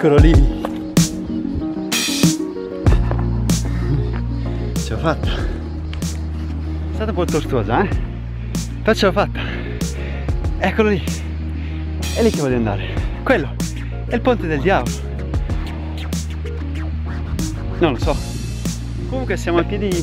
Eccolo lì. Ce l'ho fatta. È stata un po' tortuosa, però ce l'ho fatta. Eccolo lì. È lì che voglio andare. Quello è il ponte del diavolo. Non lo so. Comunque siamo ai piedi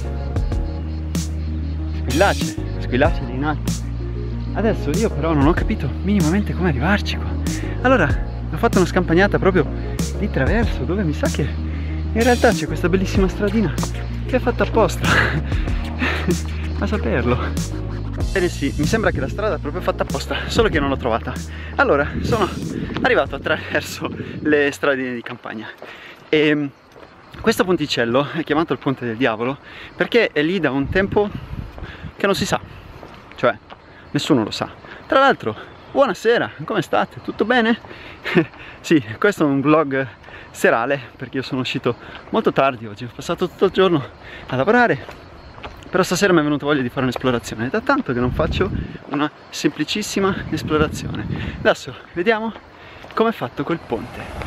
Squillace lì in alto. Adesso io però non ho capito minimamente come arrivarci qua. Allora ho fatto una scampagnata proprio di traverso, dove mi sa che in realtà c'è questa bellissima stradina che è fatta apposta. A saperlo. Bene sì, mi sembra che la strada è proprio fatta apposta, solo che non l'ho trovata. Allora sono arrivato attraverso le stradine di campagna e questo ponticello è chiamato il Ponte del Diavolo perché è lì da un tempo che non si sa, cioè nessuno lo sa. Tra l'altro, buonasera, come state? Tutto bene? Sì, questo è un vlog serale perché io sono uscito molto tardi oggi, ho passato tutto il giorno a lavorare, però stasera mi è venuta voglia di fare un'esplorazione. È da tanto che non faccio una semplicissima esplorazione. Adesso vediamo come è fatto quel ponte.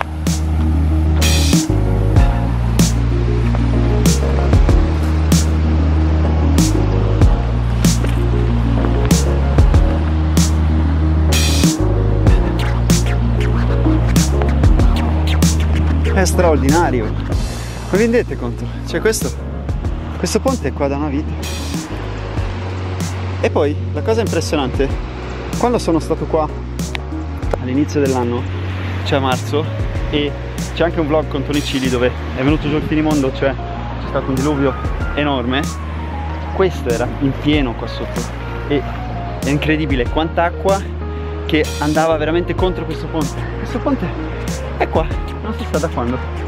È straordinario, ma vi rendete conto? Cioè questo ponte è qua da una vita. E poi la cosa impressionante, quando sono stato qua all'inizio dell'anno, cioè a marzo, e c'è anche un vlog con Tony Cili dove è venuto giù il finimondo, cioè c'è stato un diluvio enorme, questo era in pieno qua sotto e è incredibile quanta acqua che andava veramente contro questo ponte. Questo ponte è qua, non si sa da quando.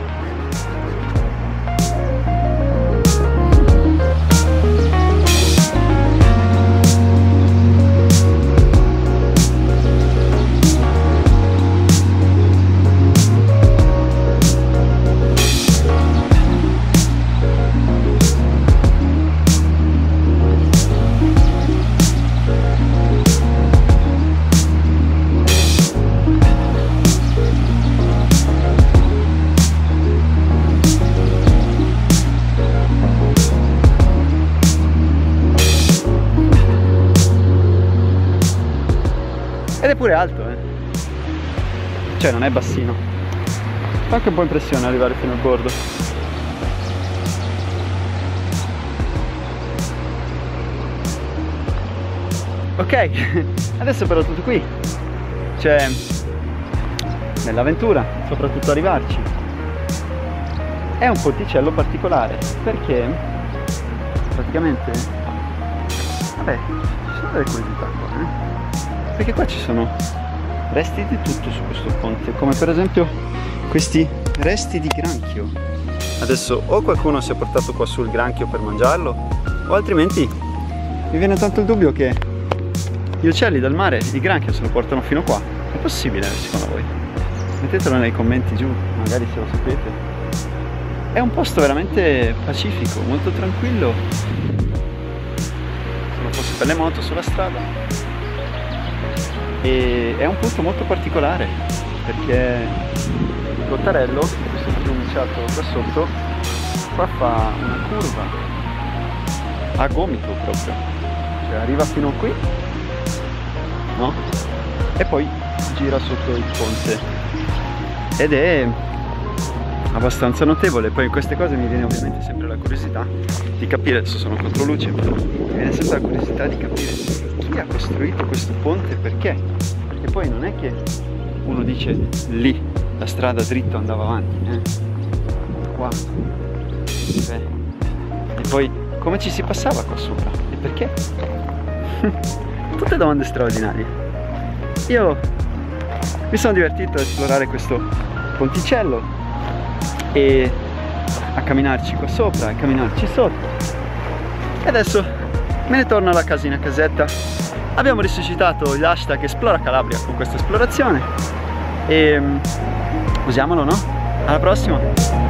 Ed è pure alto, cioè non è bassino. Fa anche un po' impressione arrivare fino al bordo. Ok, adesso però tutto qui. C'è nell'avventura, soprattutto arrivarci. È un ponticello particolare perché praticamente, vabbè, ci sono delle curiosità qua, perché qua ci sono resti di tutto su questo ponte, come per esempio questi resti di granchio. Adesso o qualcuno si è portato qua sul granchio per mangiarlo, o altrimenti mi viene tanto il dubbio che gli uccelli dal mare il granchio se lo portano fino qua. È possibile secondo voi? Mettetelo nei commenti giù, magari se lo sapete. È un posto veramente pacifico, molto tranquillo, se non fosse per le moto sulla strada. E è un punto molto particolare perché il Cottarello, questo pronunciato da sotto, qua fa una curva a gomito proprio, cioè arriva fino qui, no? E poi gira sotto il ponte ed è abbastanza notevole. Poi in queste cose mi viene ovviamente sempre la curiosità di capire, adesso sono contro luce, mi viene sempre la curiosità di capire chi ha costruito questo ponte, perché poi non è che uno dice lì la strada dritta andava avanti, qua, e poi come ci si passava qua sopra e perché? Tutte domande straordinarie. Io mi sono divertito a esplorare questo ponticello e a camminarci qua sopra, a camminarci sotto, e adesso me ne torno alla casina a casetta. Abbiamo risuscitato l'hashtag Esplora Calabria con questa esplorazione e usiamolo, no? Alla prossima!